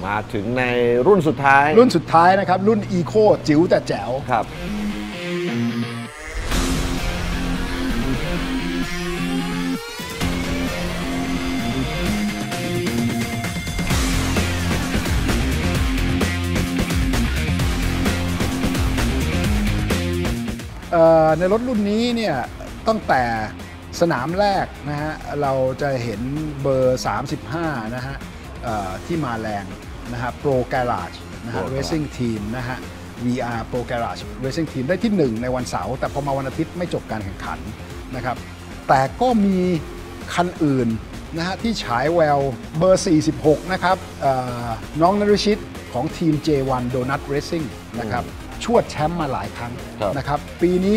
มาถึงในรุ่นสุดท้ายนะครับรุ่น Eco จิ๋วแต่แจ๋วครับในรถรุ่นนี้เนี่ยตั้งแต่สนามแรกนะฮะเราจะเห็นเบอร์35นะฮะที่มาแรงนะฮะ Pro Garage นะฮะ Racing Team นะฮะ VR Pro Garage Racing Team ได้ที่1ในวันเสาร์แต่พอมาวันอาทิตย์ไม่จบการแข่งขันนะครับแต่ก็มีคันอื่นนะฮะที่ฉายแววเบอร์46นะครับน้องนฤชิตของทีม J1 Donut Racing นะครับชวดแชมป์มาหลายครั้งนะครับปีนี้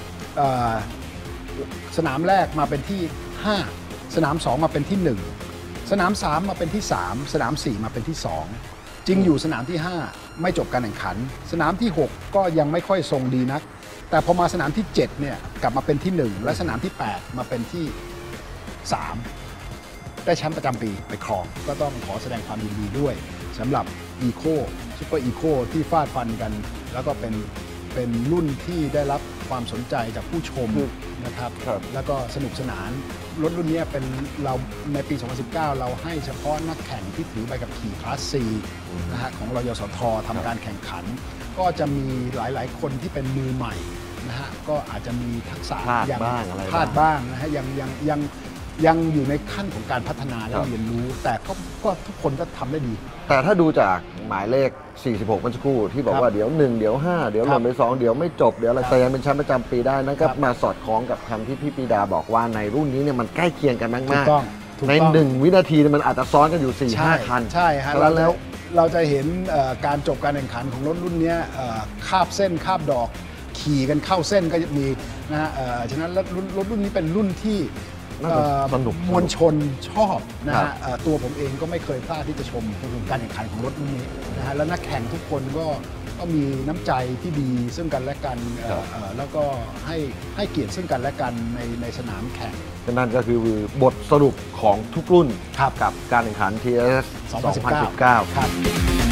สนามแรกมาเป็นที่5สนาม2มาเป็นที่1สนาม3มาเป็นที่3สนาม4มาเป็นที่2จริงอยู่สนามที่5ไม่จบการแข่งขันสนามที่6ก็ยังไม่ค่อยทรงดีนักแต่พอมาสนามที่7เนี่ยกลับมาเป็นที่1และสนามที่8มาเป็นที่3ได้แชมป์ประจำปีไปครองก็ต้องขอแสดงความยินดีด้วยสำหรับ Eco Super Eco ที่ฟาดฟันกันแล้วก็เป็นรุ่นที่ได้รับความสนใจจากผู้ชมนะครับแล้วก็สนุกสนานรถรุ่นนี้เป็นเราในปี 2019 เราให้เฉพาะนักแข่งที่ถือใบขับขี่คลาส C นะฮะของรยสททำการแข่งขันก็จะมีหลายๆคนที่เป็นมือใหม่นะฮะก็อาจจะมีทักษะพลาดบ้างนะฮะยังอยู่ในขั้นของการพัฒนาและเรียนรู้แต่ก็ทุกคนก็ทำได้ดีแต่ถ้าดูจากหมายเลข46เมื่อสักครู่ที่บอกว่าเดี๋ยว1เดี๋ยว5เดี๋ยวหล่นไป2เดี๋ยวไม่จบเดี๋ยวอะไรแต่ยังเป็นแชมป์ประจำปีได้นั่นก็มาสอดคล้องกับคำที่พี่ปีดาบอกว่าในรุ่นนี้เนี่ยมันใกล้เคียงกันมากๆใน1วินาทีมันอาจจะซ้อนกันอยู่ 4-5 คันใช่ฮะแล้วเราจะเห็นการจบการแข่งขันของรถรุ่นนี้คาบเส้นคาบดอกขี่กันเข้าเส้นก็มีนะฮะฉะนั้นรถรุ่นนี้เป็นรุ่นที่มวลชนชอบนะฮะตัวผมเองก็ไม่เคยพลาดที่จะชมการแข่งขันของรถรุ่นนี้นะฮะแล้วนักแข่งทุกคนก็มีน้ำใจที่ดีซึ่งกันและกันแล้วก็ให้เกียรติซึ่งกันและกันในสนามแข่งนั่นก็คือบทสรุปของทุกรุ่นกับการแข่งขัน TSS 2019 ครับ